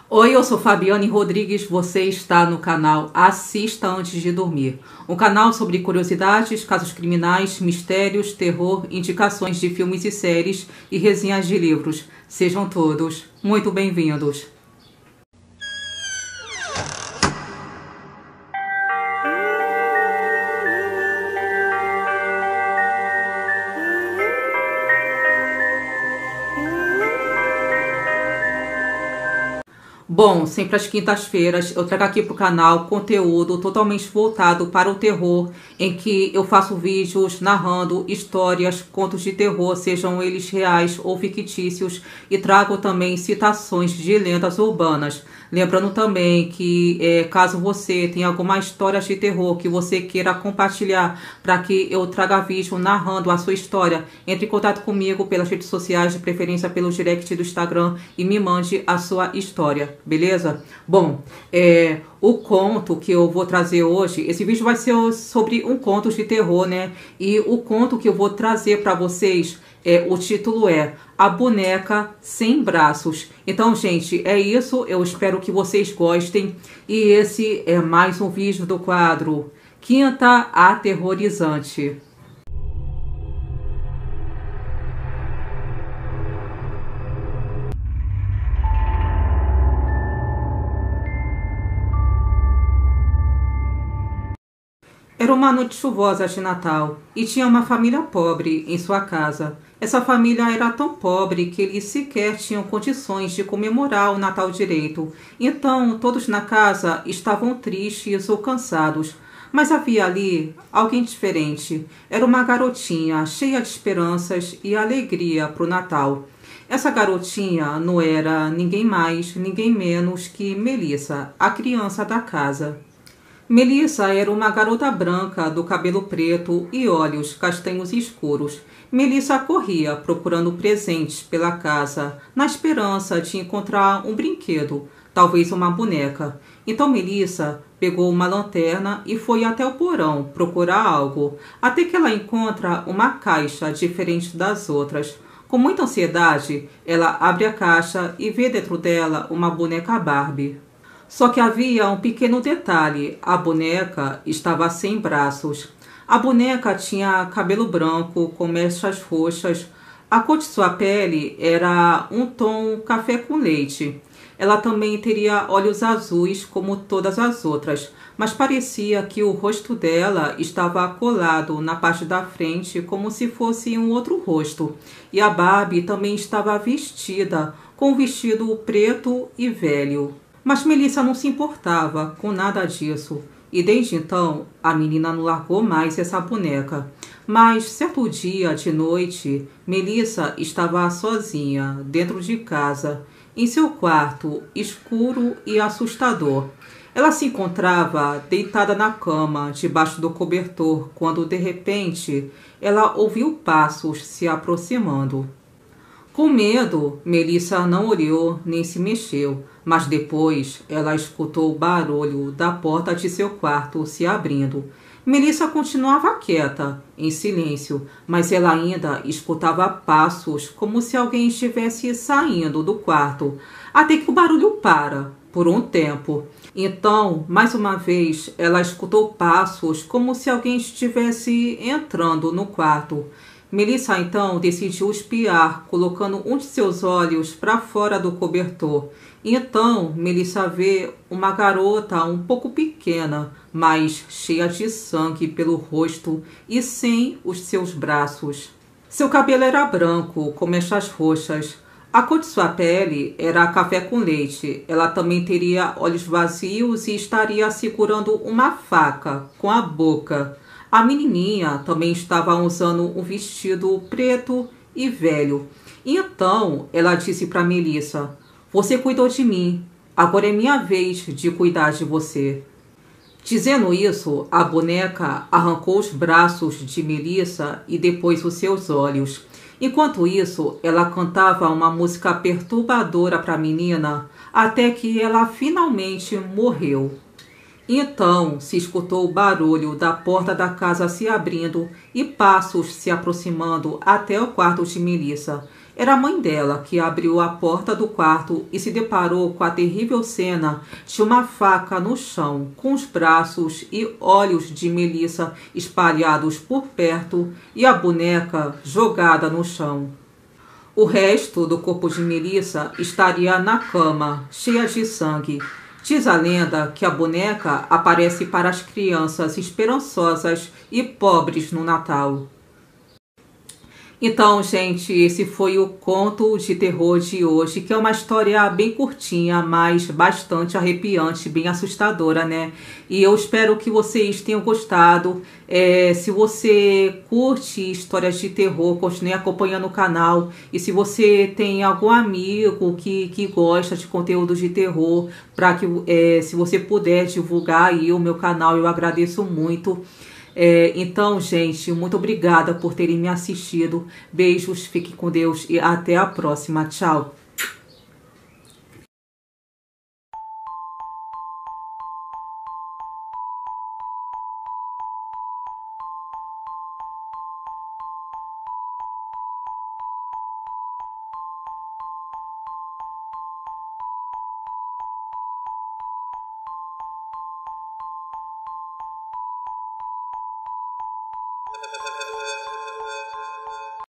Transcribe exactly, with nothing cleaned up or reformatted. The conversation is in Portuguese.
Oi, eu sou Fabiane Rodrigues, você está no canal Assista Antes de Dormir. Um canal sobre curiosidades, casos criminais, mistérios, terror, indicações de filmes e séries e resenhas de livros. Sejam todos muito bem-vindos. Bom, sempre às quintas-feiras eu trago aqui para o canal conteúdo totalmente voltado para o terror, em que eu faço vídeos narrando histórias, contos de terror, sejam eles reais ou fictícios, e trago também citações de lendas urbanas. Lembrando também que é, caso você tenha alguma história de terror que você queira compartilhar para que eu traga vídeo narrando a sua história, entre em contato comigo pelas redes sociais, de preferência pelo direct do Instagram, e me mande a sua história, beleza? Bom, é, o conto que eu vou trazer hoje, esse vídeo vai ser sobre um conto de terror, né? E o conto que eu vou trazer para vocês, é, o título é A Boneca Sem Braços. Então, gente, é isso. Eu espero que vocês gostem. E esse é mais um vídeo do quadro Quinta Aterrorizante. Era uma noite chuvosa de Natal e tinha uma família pobre em sua casa. Essa família era tão pobre que eles sequer tinham condições de comemorar o Natal direito. Então, todos na casa estavam tristes ou cansados. Mas havia ali alguém diferente. Era uma garotinha cheia de esperanças e alegria para o Natal. Essa garotinha não era ninguém mais, ninguém menos que Melissa, a criança da casa. Melissa era uma garota branca do cabelo preto e olhos castanhos escuros. Melissa corria procurando presentes pela casa, na esperança de encontrar um brinquedo, talvez uma boneca. Então Melissa pegou uma lanterna e foi até o porão procurar algo, até que ela encontra uma caixa diferente das outras. Com muita ansiedade, ela abre a caixa e vê dentro dela uma boneca Barbie. Só que havia um pequeno detalhe: a boneca estava sem braços. A boneca tinha cabelo branco com mechas roxas. A cor de sua pele era um tom café com leite. Ela também teria olhos azuis como todas as outras, mas parecia que o rosto dela estava colado na parte da frente como se fosse um outro rosto. E a Barbie também estava vestida com um vestido preto e velho. Mas Melissa não se importava com nada disso, e desde então a menina não largou mais essa boneca. Mas certo dia de noite, Melissa estava sozinha dentro de casa, em seu quarto escuro e assustador. Ela se encontrava deitada na cama, debaixo do cobertor, quando de repente ela ouviu passos se aproximando. Com medo, Melissa não olhou nem se mexeu, mas depois ela escutou o barulho da porta de seu quarto se abrindo. Melissa continuava quieta, em silêncio, mas ela ainda escutava passos como se alguém estivesse saindo do quarto, até que o barulho para, por um tempo. Então, mais uma vez, ela escutou passos como se alguém estivesse entrando no quarto. Melissa então decidiu espiar, colocando um de seus olhos para fora do cobertor. Então, Melissa vê uma garota um pouco pequena, mas cheia de sangue pelo rosto e sem os seus braços. Seu cabelo era branco, com mechas roxas. A cor de sua pele era café com leite. Ela também teria olhos vazios e estaria segurando uma faca com a boca. A menininha também estava usando um vestido preto e velho. Então ela disse para Melissa: "Você cuidou de mim, agora é minha vez de cuidar de você." Dizendo isso, a boneca arrancou os braços de Melissa e depois os seus olhos. Enquanto isso, ela cantava uma música perturbadora para a menina, até que ela finalmente morreu. Então se escutou o barulho da porta da casa se abrindo e passos se aproximando até o quarto de Melissa. Era a mãe dela que abriu a porta do quarto e se deparou com a terrível cena de uma faca no chão, com os braços e olhos de Melissa espalhados por perto e a boneca jogada no chão. O resto do corpo de Melissa estaria na cama, cheia de sangue. Diz a lenda que a boneca aparece para as crianças esperançosas e pobres no Natal. Então, gente, esse foi o conto de terror de hoje, que é uma história bem curtinha, mas bastante arrepiante, bem assustadora, né? E eu espero que vocês tenham gostado. É, se você curte histórias de terror, continue acompanhando o canal. E se você tem algum amigo que, que gosta de conteúdo de terror, para que, é, se você puder divulgar aí o meu canal, eu agradeço muito. É, então, gente, muito obrigada por terem me assistido. Beijos, fiquem com Deus e até a próxima. Tchau.